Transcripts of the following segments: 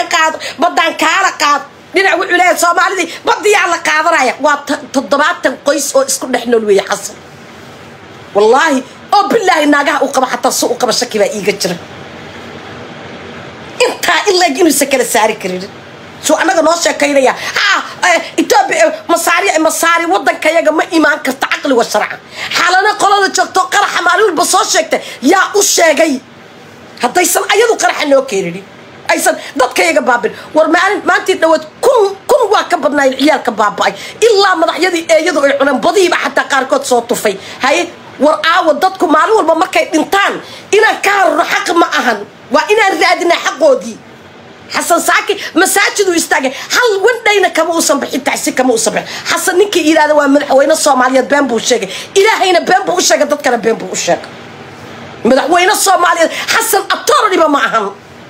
بدان كالا قاد دينا وحوليه سوماليدي بدي على قادرايا وا 7 qoys oo isku dhexnool weey xasan wallahi oo billahi naagaha u qaba xataa soo u qaba shaki ba iiga jira inta illa inuu sakala saari karin soo anaga noo sheekaynaya Itoobiya masaari wadankayaga ma iimaan karta aqli wa sharci xalana qolada joogto qarax maalul ba soo sheegtay yaa u sheegay hadaysan ayadu qarax noo keenin aysan dadkayaga baabin war maantii dhawad kun waa ka badnaa ciyaalka baabay ilaa madaxyadii eeyadu ay cunaan badiiba xataa qaarkood soo tufay hay war aawa dadku maalin walba markay dhintaan inaan ka harno xaq ma ahan waa inaan raadina xaqoodii حسن ساكي مساجد ويستاجي هل وندينا كم وصل بحين تعسي كم وصل حسن نكي إلى هذا ومن وين الصومالية بامبو الشقة إلى هنا بامبو الشقة تذكر بامبو الشقة من وين الصومالية حسن أطارني بمعهم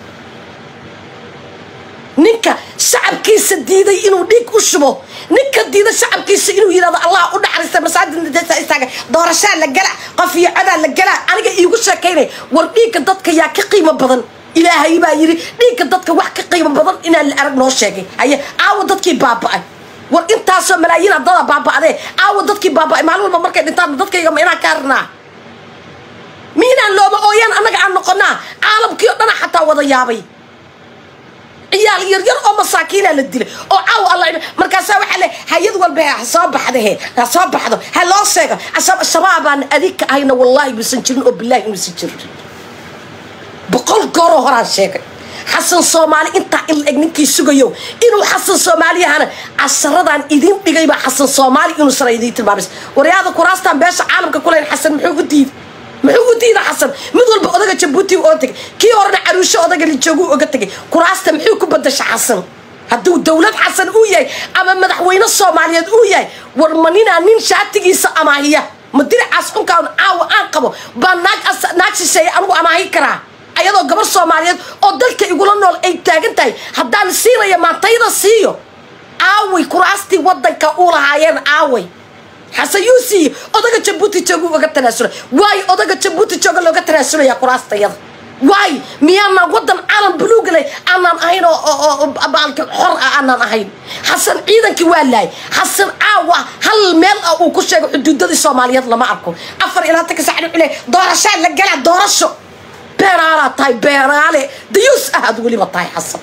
نكا شعب كيس الديدي إنه ديك وشبه نكا الديدي شعب كيس إنه إلى الله قلنا حرس مساجد استاجي دور شان لجلا قفي عدا لجلا أنا جاي يقول شكيني ورقيك ضدك يا كقيمة بدن إلهي با يري ديك ددك wax ka qiimo badan inaan la arag noo sheegay haye aaw dadkii baaba'ay war intaas malaayiin dad baaba'day aaw dadkii baaba'ay maalin walba markay dhintaan dadkayga ma inaan ka arnaa miina looba ooyaan anaga aan noqonaa caalamkii oo dhan xataa wada yaabay ciyaal yar oo masaakiin la dilay oo aaw Allah markaas waxa le hayad walba soo baxdo ha loo sheego shabaabaan adik ayna wallahi bisan jirin oo billahi bisan jirin بقول قرو هران شيء حسن صومالي انت الإجنكي سجيو إنه حسن صومالي هنا عشرة إدين تجيب حسن صومالي إنه سريدي تبارس ورياض كراستان باش عالم ككلين حسن محو جديد حسن مدول بأودك جبوتي وأنتك كي ورنا عروش أودك اللي تجوا وقتك كراستان محو كبدش حسن هدو الدولة حسن وياي أما مدحوين الصوماليات وياي ورمانينا نين شاتجي سأماهية مدير عسكون كان عاو أنقبه بناك شيء أنا أماهي كرا ayadoo gabar Soomaaliyeed oo dalka igula nool ay taagan tahay haddaan siiraya maantayda siiyo aaway kuraasti wadanka u lahaayeen aaway xasan yuusi odaga Jabuuti joogo uga tanaasula way odaga Jabuuti joogo looga tanaasulaya kuraastayada way miyana wadan caalam buluug leh aanan ahayn oo baalka xor aanan ahayn xasan ciidankii waa laay xasan aawa hal meel uu ku sheego xuduudada Soomaaliyeed lama arko 4 ilaa 10 saac ilaa doorasho la galaa doorasho بيرالة تاي بيرالة ديوس أحد ولي بطاي حسن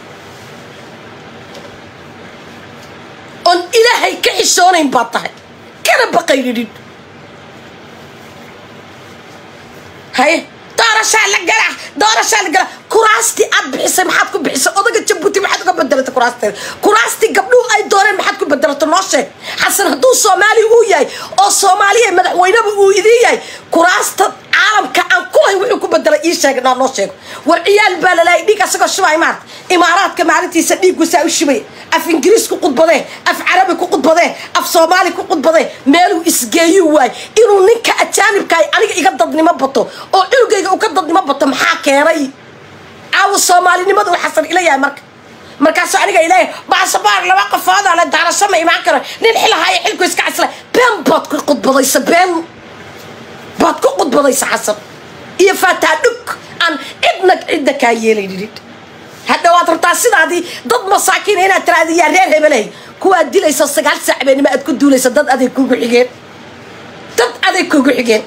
أن إلهي كعشونين بطاي كنا بقيرين هاي دارشة لقلا كراستي أبحث محدكم بحث أضاق جبوتي محدكم بدلت كراستي قبلو أي دورين محدكم بدلت الناشي حسن هدو صومالي وياي أو صومالي مدحوينة ويدياي كراست عالم كأن كله ويحكم بدلت إيشاك ناشي والعيال بالله ديك أسقى شوي مات إمارات كمالتي سديق وساوي شوي أف إنجليز كقط بده أف عربي كقط بده أف صومالي كقط بده مالو إسجايو واي إنه نك أتجانب كاي أنا يقدرني ما بطو أو إلقى وقدرني ما بطو محاكيري أو الصومالي نمدو حصل إليه مركز أنا إليه بعد صباح لما قف هذا على دار السماء معكرة ننحل هاي حلكو يسكعسله بين بات كقط بده يسبين بات كقط بده يسحسب يفتادك عن ابنك يلي هذا واترتا سيدادي ضد مساكين هنا ترى يا رير هبلي كوا ديليس السقال سعبين ما تكون دوليس ضد ادي كوغو خيغين ضد ادي كوغو خيغين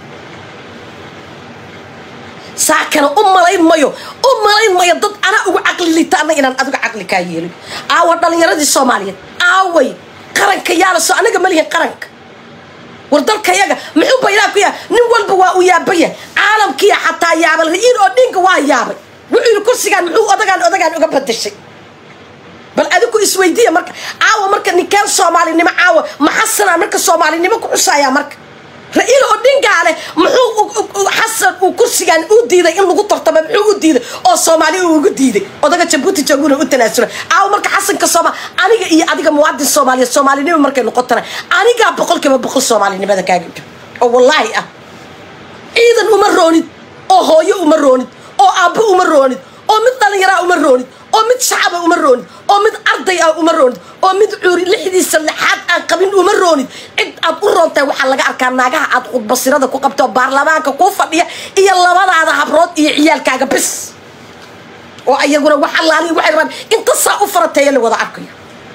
ساكن املين مايو ضد انا او عقلي ليتانا ان ادغ عقلي كاييلي aawa dhalinyaradi Soomaaliyeed aaway qaranka yaala soo anaga malihin qaranka wardalkayaga muxuu bayraa ku yaa nin walba waa u yaabaya caalamkiya xataa yaabal riin oo dhinka waa yaabay wuxuu kursigan muxuu odagaan uga badashay bal adigu isweydiya marka aawa marka ninkan Soomaalinimo aawa ma xasana marka Soomaalinimo ku xusaya marka ra'iil oo dhingaale muxuu xasan uu kursigan u diiday in lagu tartamo muxuu u diiday oo Soomaali uu ugu diiday odaga Jabuuti jooguna u tanaasula aawa marka xasan ka Soomaali aniga iyo adiga muwaadin Soomaalinimo markay noqotana aniga 100% Soomaalinimada kaaga oo wallahi ciidan uma roonid oo hooyo uma roonid oo aabbo uma roonid oo mid dhalinyaro uma roonid oo mid shacab uma roonid oo mid arday uma roonid oo mid cuuri lixdiisa lixaad aan qabin uma roonid cid aad u roontay waxa laga arkaa naagaha aad khudbasirada ku qabto baarlamaanka ku fadhiya iyo labadaada habrood iyo ciyaalkaaga bis وأيقونا وحلالي وحرمان انت صافرت اللي وضع أركيا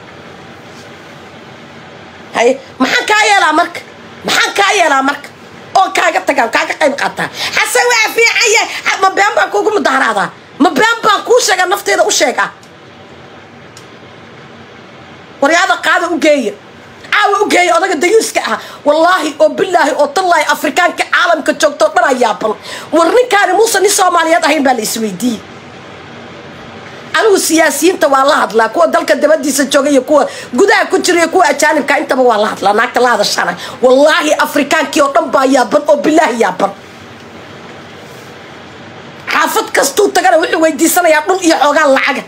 هاي محن كايا لامرك محن كايا لامرك أو كاجا تجا كاجا قيم قطع حسوا في عيا ما بيان بانكو مدهر هذا ما بيان بانكو شجع نفتي هذا وشجع ورياضة قاعدة وجاية عاو وجاية أنا قد يسكها والله وبالله وطلع أفريقيا كعالم كجوكتور برا يابل ورني كان موسى نسوماليات هين بالإسويدي أنا سياسيين توالله هذلا كوا دلك الدبدي سجوجي كوا جدا كتير كوا أجانب كأنت توالله هذلا ناك الله هذا الشارع والله أفريقيا كيوتم بايابل وبالله يابل عافت كستو تجرا ويدي سنة يابل يحوجان العجة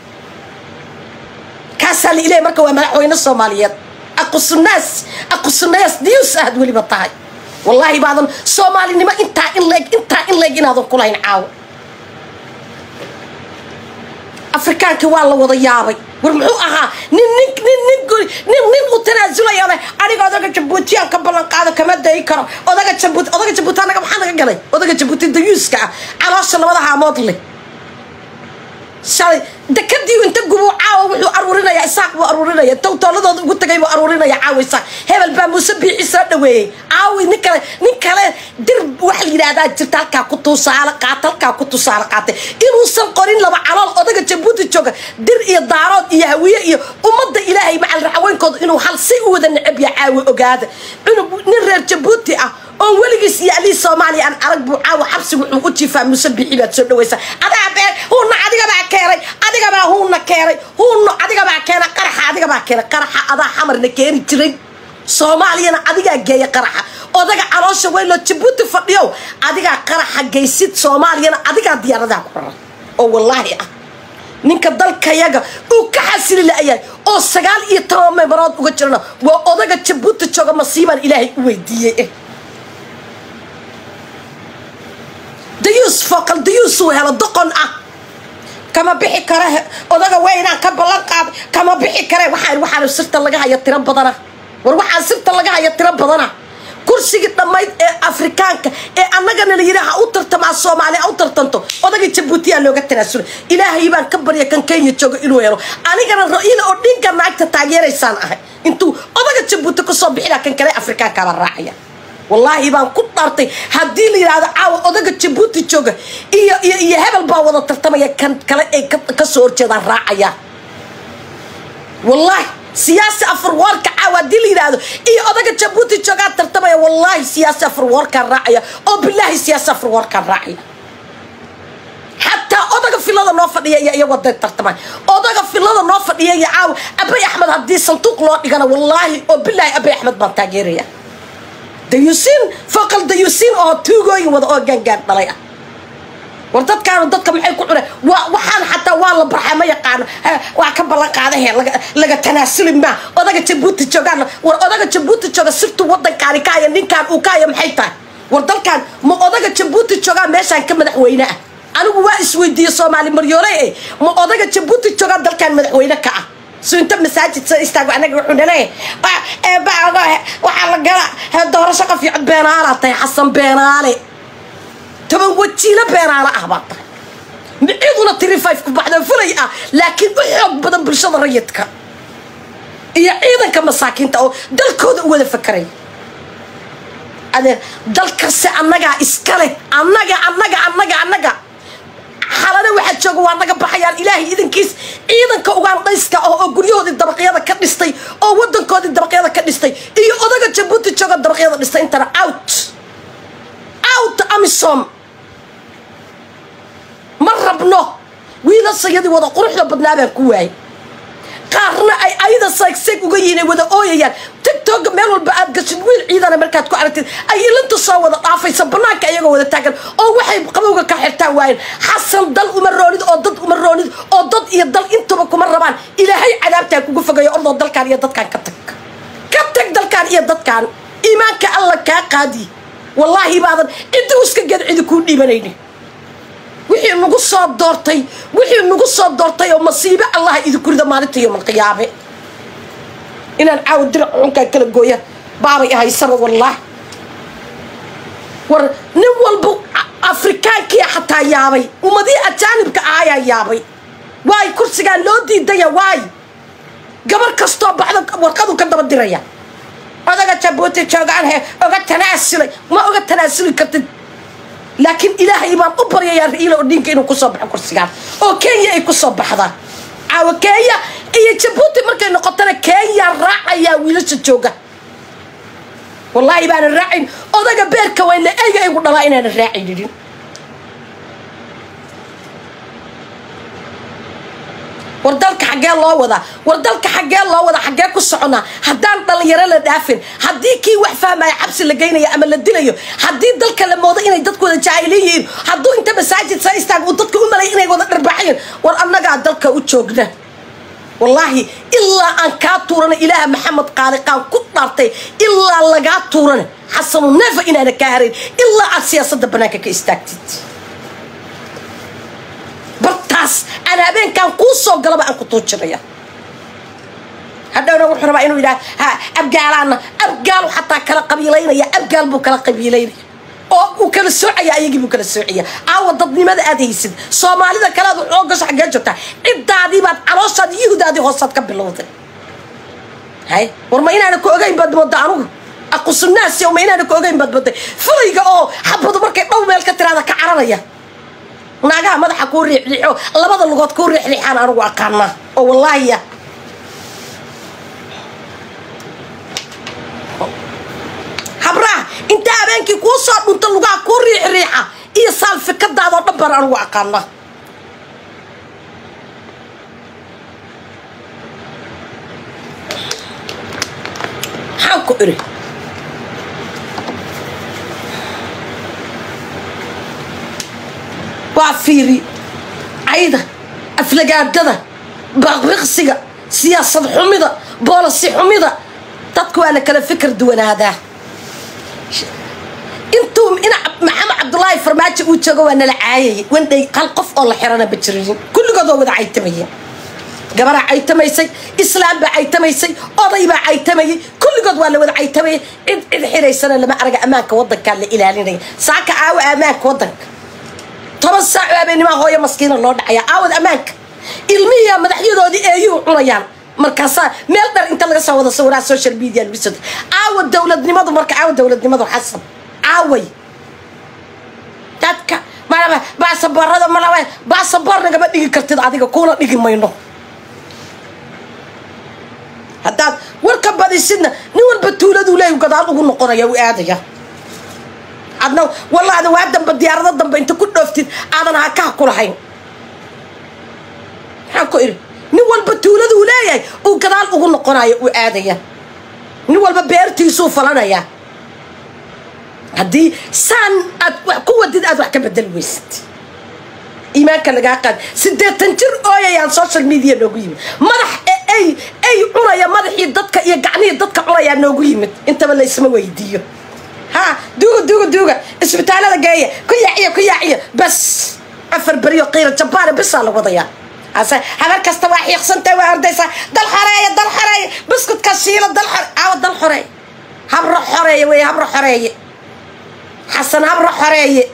كاسل إليه مركوا ملحوين الصوماليات أقص الناس ديوس أهد ولي بطاي والله بعضهم صومالي نما انت إن لك إن هذا كلين عاو أفريقيا كوالله وضيابي ورمحوها نين وتنازل يا أنا قادر جبوتي أنا قبل قاعدة كمان ده يكره أنا جبوت أنا كم حنا قلي أنا جبوت ديوس كا على أصل ما ده ماضلي شاي دكتي وانت جوا عاو وأرورنا يا إسحاق وأرورنا يا توتالده قلت جاي وأرورنا يا عاو إسحاق هذا الباموسبي إسرائيل وين عاو نكلا درب واحد هذا جتالك كتو سالك قاتلك كتو سالك قاتل إنه سنقرين لما على أدق جبوت الجوجا در الدارات يهوية ومضى إلهي مع الرحوين كود إنه حل سيء ذا النعب يا عاو أجاد إنه نرر جبوتي أو ولقيس يالي صومالي أن أرجو عاو حبس وقتي فمسبي عباد سنة ويسا أنا هو نعدي بقى كيري أديك بقى هو نكيري هو أديك بقى كيري قرحة أديك بقى كيري قرحة أدا حمر نكيري تري صومالي أنا أديك جاي قرحة أديك عروس وين لو تبوت فديو أديك قرحة جيسيت صومالي أنا أديك ديار ذا قرحة أو والله نينك دل كياجا وكحسر الأيام أو سجال يترام مراد وجرنا وأديك تبوت تشوج مصيبة إلهي وديه ديوس فقل ديوس وهلا دقن كما بحي كره أداك وين كبلان قاب كما بحي كره وحنا صرت لقاها يترب بدنا وروح صرت لقاها يترب بدنا كرسي قدامي أفريقيا أنا جنا اللي يراها أوترت مع الصومالي أوترت أنتو أداك تبوتي اللي قلت نسول إلهي يبان كبر يكن كين يتشوج إلويرو أنا جنا الرئيل أردين كان معك تتعير إنسان أنتو أداك تبوتك الصبح لكن كلا أفريقيا كبر راعية والله يبان كنت أرتي هدي لي هذا عاو أدق تبوتي تشوجه إيه هبل باوضة ترتمي كان كلا كسور كذا راعية والله سياسة أفروارك عاو هدي لي هذا إيه أدق تبوتي تشوجه ترتمي والله سياسة أفروارك راعية أو بالله سياسة أفروارك راعية حتى أدق في الله نوفر يا ودي ترتمي أدق في الله نوفر يا عاو أبي أحمد هدي صندوق لا أنا والله أو بالله أبي أحمد بنتاجيريا ديوسين فقل ديوسين أو توجي وضع جنجان طليا وردت كانوا ضدك محيل كله وحال حتى والله برحمة يقعنا وعكبر لك هذا هي لقى تناسل ما وضع تبوت الجوجان وضع تبوت الجوجان صرت وضع كاريكايا نين كان وكايا محيطة وردت كان وضع تبوت الجوجان ماشان كم مدحوينه أنا بواقس ودي صومالي مريولي وضع تبوت الجوجان دل كان مدحوينه كأ سو انت مساجد استاغ انا وحنا ليه بقى وحا لا دور شقه في بيناله تاي حسن بيناله تبا وجيله بيناله احبط ميدونا تري 5 بعد فلي لكن وحق بدن بالشده ريدك يا ciidanka masaakiinta oo dalkooda u wada fakarey ade dalkaas annaga iskale annaga حالنا واحد شو جوا نجا بحيان إلهي إذن كيس إذن كوغان قيسك أو غريود الدبقية كدستي أو ودن كود الدبقية كدستي إيه أداك جبوت تشوج الدبقية كدستي أنت out أمسهم مرة بنو ويلا الصيادي وضع قروح لبنابه كواي قارنا أيضا سايك وجينا وذا أويان تيك ملول بعد قصد ويل عيدنا مركات كوارتي أي لن تصور ضعف يسبناك أيها وذا تاجر أو واحد قبوجا كحرتا وين حسن ضل ومرونيد أو ضد ومرونيد أو ضد يضل أنتم بكم مربان إلى هي عذابتك وقف جاي أرض ضل كان يضد كان كتك ضل كان يضد كان إيمانك الله كقادي والله بعض أنت وسك جد عندكم إيمانيني وحي نقص دورتي ومصيبة الله إذا كل ذا مالتي يوم القيامة إن نعاود درع عنك كل جوية بابي هاي سبب والله نول بو أفريقيا كي حتى يابي ومدي أجانب كآية يابي واي كرسي كان لو ديدايا واي قبل كستو بعد ورقدو كدبا ديريا odaga Jabuuti joogaan he oga tanaasulay ma oga tanaasuli kartid laakiin ilaahay baan u baryayaa Raila Odinga inuu ku soo baxo kursiga oo Kenya ay ku soo baxda aw Kenya iyo Jabuuti markay noqotana Kenya raacaya wiilasha jooga wallahi baan raacin odaga beerka weyn ayga ay ku dhalaa inaan raacin wardalka xagee loo wada xagee ku socona hadaan dhalinyaro la dhaafin hadii kii wax fahmay xabsi la geynayo ama la dilayo hadii dalka la moodo inay dadkooda jaahiliin haduu inta masaajid sa istaago dadku u malay inay wada dharbaaxeen war annaga dalka u joogna wallahi illa an ka tuurana ilaaha maxamed qaaliqaan ku dhaartay illa laga tuurana xasanu nefa inaana ka harin illa siyaasadda banaanka ka istaagtid برتاس أنا بين كان قوس وقلب أن كتوجريا هذا أنا وحنا إنه إذا أبقالنا أبقالوا حتى كلا قبيلين يا أبقال بكلا قبيلين أو وكلا السعية يجي بكلا السعية أو ضدني ماذا أدي يصير صومالي ذا كلا عقص حاجات جتا إبدا دي بعد عروسة يهودا دي هوسات قبلوه هاي ورمين أنا كوجين بعد ما دعوه أقص الناس يومين أنا كوجين بعد فريقة أو حبضوا بركة أو مال كتير هذا كعربية ناقا مدحا كو ريحو لبدا لغود كو ريحان انو اقانا او والله يا حبرا انت ابانكي كو سو دنت لغا كو ريحا iyo salfikadaado dhabar anو aqaana حاكو اري وافيري عيدا افلقادة بغسقة سياسة حميدة بولسي حميدة تدكو انا كلا فكر دون هذا انتم انا محمد عبد الله فرماجي وجهو انا لعايي وين دي قلقف الله حيرانا بجرين كل قضوا ودا عيتميه قبر عيتميسي اسلام بعيتميسي oday ba عيتمي كل قضوا ولا ودا عيتمي إذ حيريسنا لما ارجع امانك ودك كان لإلالين ساكا عاو امانك ودك طب الساعة بيني ما هو يا مسكين الله دعيا عاود أمانك المية مدحيدو دي أيو عنيان مركزا ميلدر انت لغا سوى صورات السوشيال ميديا البسد عاود دولة نمضو مركا عاود دولة نمضو حسن عاوي تاتكا ما باسبور هذا ما لا باسبور نغا ديغي كرتيد اديغا كولا ديغي ماينو هداد وركب بدي سنه نيول بتولدو لي وقدال ugu noqonaya u aadaya adna والله هذا واحد دم بديارة دم أنت كل نفتي أنا هكاه كل حين حكوا إيه نوال بتولد ولاي وكذا أقول قناة وآدية نوال ببيرتي سوف لنا يا هدي سان قوة دي أدوح كبدل ويست إيمان كان قاعد سدة تنتر أويا يا السوشيال ميديا نقيم مرح أي عنا يا مرح يدتك يقعني يدتك عنا يا نقيم أنت ولا اسمه ويديو ها دوغا اسبتالة جاية كي يعيه بس عفر بريو قيرة جبارة بس على وضيع هذا كاستواحي يخسنتي وارديسا دل حراية بسكت كشيلة دل حراية هبر حراية وي هبر حراية حسن هبر حراية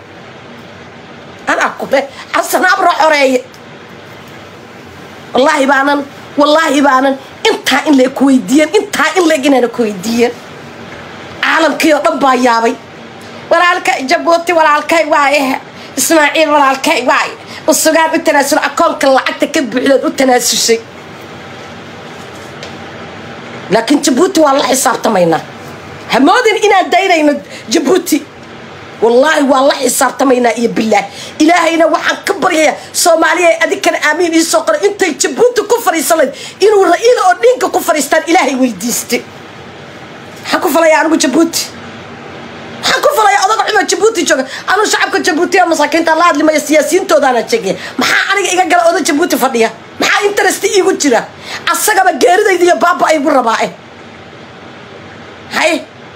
أنا أقول حسن هبر حراية والله بانا انت إن لي كويدين انت إن لي جنان كويدين عالم كيو دبا يابي walaalka Jabuuti walaalkay waaye Ismaaciil walaalkay waaye usugaan u tanaasul akoonka lacagta ka buuxdo u tanaasusay laakiin Jabuuti waa la xisaabtamayna hamoodin inaan daynayno Jabuuti wallahi waa la xisaabtamayna iyo billah ilaahayna waxaan ka baryayaa Soomaaliya adikan aamin ii soo qoray intay Jabuuti ku fariisanay inuu Raila Odinga ku fariistaan ilaahay weydiistay حكوا فلايا أنا جبوتي حكوا فلايا أضاق عما جبوتي شو أنا شعبك جبوتي أنا مساكين تلاعب لما السياسيين تودانا تشجع ما أنا إيجا قال أضاق جبوتي فديها ما إنترستي يقول كذا السجا بجيرد إذا بابا يقول رباعي هاي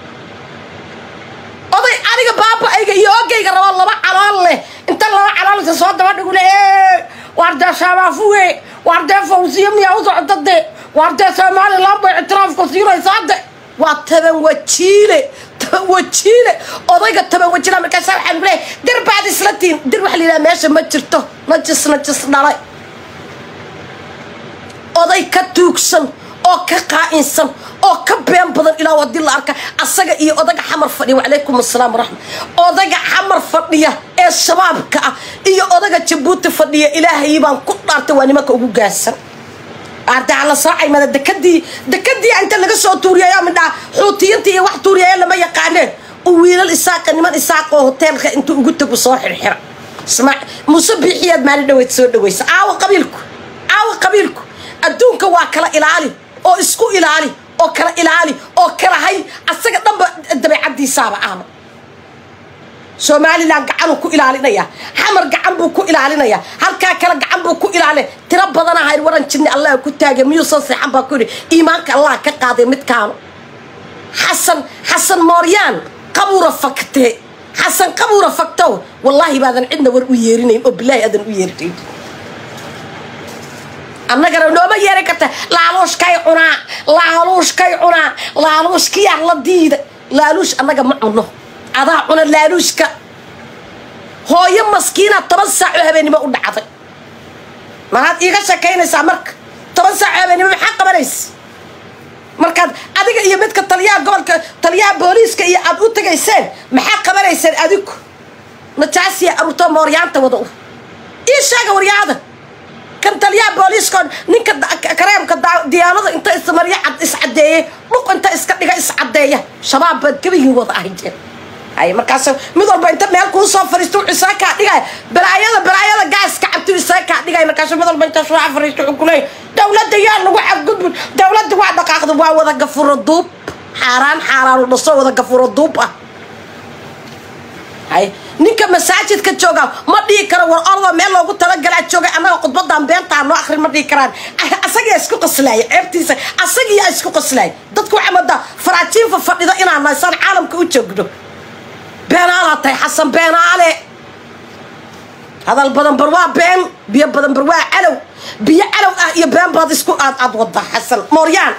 أضاق أنا بابا إيجا يوجي يقول والله ما على الله أنت الله على الله تصاد ما تقول إيه ورد شبافوه ورد فوزي ميا وضع ضد ورد سمال الله باعتراف كثير يصدق واتبن وجيله odayga taban wajina marka saxan bile dir baad islatiin dir wax leeyahay meesha ma jirto najis dhalay oday ka tuugsan oo ka qaa'insan oo ka been badan ilaa wadii la arka asaga iyo odaga xamar fadhiya walaykum assalaam waraxmat odaga xamar fadhiya ee shabaabka iyo odaga Jabuuti fadhiya ilaahay baan ku dhaartay waa nimanka ugu gaasan arda ala saacay mada dekadii inta laga soo tuuriyay midha xuutiyiinta iyo wax tuuriyay lama yaqaaneen oo wiilal isaaq niman isaaq oo hotelka inta ugu tago soo xirxira isma musabbixiyad maal dhaweyd soo dhaweysa aawa qabiilku adduunka waa kala ilaali oo isku ilaali oo kala ilaali oo kala hay asaga dhanba dabeecadiisaaba aama Somaliland gacan ku ilaalinaya xamar gacan buu ku ilaalinaya halka kala gacan buu ku ilaalin tira badan ah waran jinni Allah ku taagay miyuu soo saxan baa ku iimaanka Allah ka qaaday mid kaan Xasan Mooryaan qabura fakte Xasan qabura fakto wallahi baadan cidna war u yeerinayn oo billahi adan u yeertay annaga nooma yeeray karta laaluush kay cuna laaluush kiya la diida laaluush annaga ma cuno adaa cuna laaluushka hooyo maskiina 10 saac habeenimo u dhacday marad iiga shaqeynaysa marka 10 saac habeenimo maxaa qabanaysa markaad adiga iyo midka taliyaha gobolka taliyaha booliiska iyo aad u tagayseen maxaa qabanaysan adigu najaasiya arurto Mooryaanta wada ii sheega waryaada kan taliyaha booliiska ninka kareemka diyaanada inta ismariya cad iscadeeyay dhuq inta iska dhiga iscadeeya shabaab bad gabiga wada ahayeen ay markaas mid walba inta meel ku soo fariisto isaaka dhigay balaayada gaas ka cabtu isaaka dhigay markaas mid walba inta soo fariisto kulay dawladda yaa lagu xadgudub dawladda waa dhaqaaqdo waa wada gafuro duub xaraan u dhaso wada gafuro duub ah ay ninka masaajidka jooga ma dhigi karo war ordo meel loogu tala galaa jooga anaga khudbadan beenta noo akhrin ma dhigi karaan asaga isku qaslay ceebtiisa asaga isku qaslay dadku xamada faraajiin fadhida inaan naysan caalamka u joogdo beenaala tay Xasan beenaale hadal badan barwaa been biyo badan barwaa calow biyo calow ah iyo been baad isku aad wada Xasan Mooryaan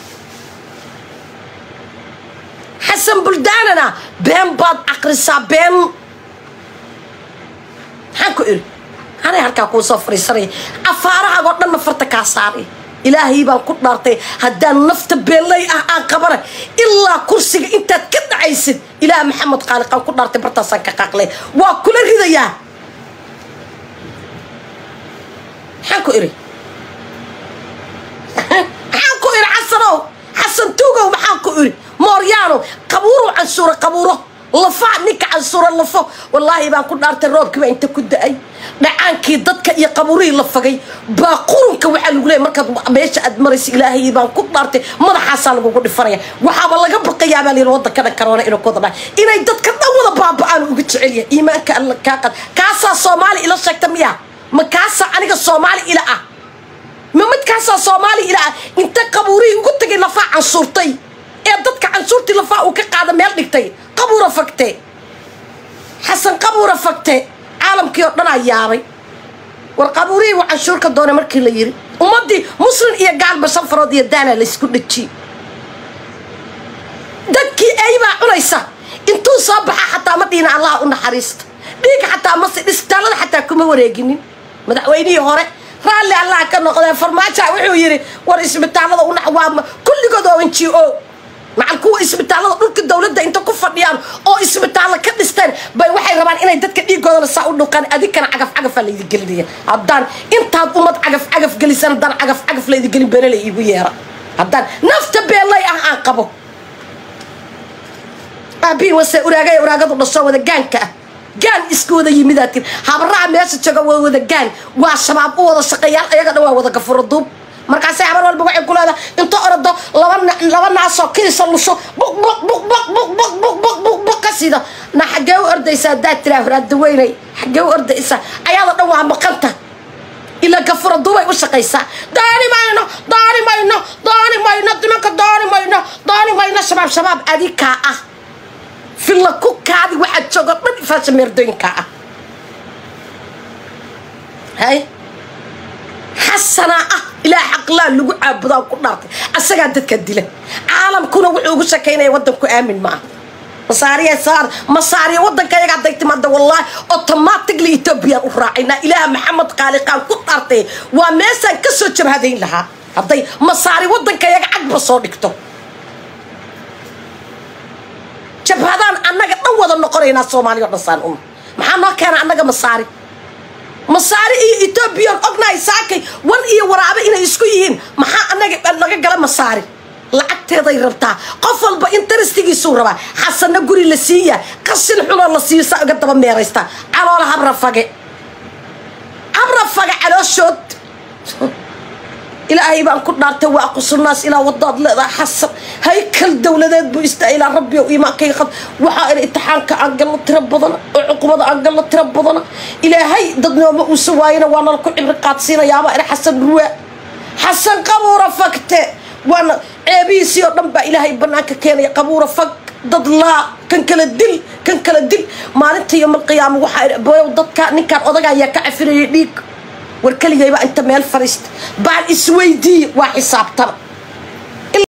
Xasan buldaanana been baad aqrisa been hanku iri ana halka ku soo fariisanay afaaraha oo dhan farta ka saaray ilaahay baan ku dhaartay haddaan nafta beelay aan qabana ilaa kursiga intaad ka dhacaysid ilaa maxamed qaaliqan ku dhaartay bartaasan ka qaaqlay waa kula ridaya hanku iri Xasan tuugo maxaan ku iri Mooryaano qabuuro canshuura qabuuro lafa ninka canshuura lafo wallahi baan ku dhaartay roobkii inta ku da'ay dhacaankii dadka iyo qabuurii la fagay baa qurunka waxa lagu leeyahay markaad meesha aad maraysi ilaahay baan ku dhaartay madaxaasa lagu dhifanaya waxaaba laga baqayaa baa leeyahay wadanka karoona inuu ku dhaay inay dadka dhan wada baaba'aan ugu jecel yahay iimaanka Allah ka qad kaasa Soomaali ila sheegta miya ma kaasa aniga Soomaali ila ah ma mid kaasa Soomaali ila ah inta qabuurii ugu tagay lafa canshuurtay ee dadka canshuurtii lafa uu ka qaada meel dhigtay qabuura fagtay Xasan qabuura fagtay caalamkii oo dhan ayaabay war qabuurii waa canshuur ka doonay markii la yiri ummadii muslim iyo gaalba safarood iyo daana la isku dhaji dadkii ay baa cunaysa intuu soo baxa xataa ma dhiina Allah u naxariisto dhiig xataa ma si dhistaalada xataa kuma wareeginin madaxweynihii hore raalli Allah ka noqday farmaajo wuxuu yiri war isbitaalada u naxwaama kulligood oo NGO macalku isbitaalada dhulka dawladda inta ku fadhiyaan oo isbitaal ka dhistaan bay waxay rabaan inay dadka dhiigooda saa u dhuqaan adikana cagaf la idin gelinayo haddaan intaad umad cagaf gelisan haddaan cagaf la idin gelin beelay igu yeera haddaan nafta beelay aan qabo abi wase uraagadu dhasho wada gaanka gaan isku wada yimidaatin habraha meesha jooga wada gaan waa shabaab u wada shaqeeyaan ayaga dhan waa wada gafuro duub markaas habar walba waxay ku leedahay inta orado laba naasoo kiisa lusho buk kasida na xagee u ordaysaa daatira huraad weynay xagee u ordaysaa ayada dhan waa maqanta ila gafuro duubay u shaqeysaa daani mayno shabaab adika ah filla ku kaadi waxa jooga dhan faasha meerdooyinka ah hay حسنا إلى حق لا لجو عبدا وكنارت السجاد تكدله عالم كنا وعوج شكينا يودك آمن معه مصاري ودك يا قاعد يتمد والله أوتوماتيكلي تبيا وراعينا إلى محمد قالقان كنارته ومسا كسر هذين لها هدي مصاري ودنك يا عقب صودكتو جبهدان أنك نوض النقرين الصومالي ونصان محنا كان أنك مصاري إثيوبيا أغنى ساكي وان ورابي إنا يسكويين محا أنك قال مصاري لعقت هذا يربطها قفل بإنترستيجي سورة حسن نقولي لسية قصل حلو لسية قد بميرستا على العبر فجأة على الشوط إلهي بان كنا نتوى أقص الناس إلى وضاد لا حسب هيكل دولة ذات بيستا إلى ربي وإيمان كي يخد وحائل الاتحان كأنقل تربضنا وعقوبة أنقل تربضنا إلهي ضدنا وسواينا وانا لكل عبرقات سينا يابا إلى حسن رواء حسن قبورة فكته وانا عبيسي ونبا إلهي بناك كان يقبورة فك ضد لا كان كلا الدل ما ننت يوم القيامة وحائل بويو ضد كان أضغى يكعفر يديك والكلي يبقى أنت مال فرست بعد إسويدي وحساب ترى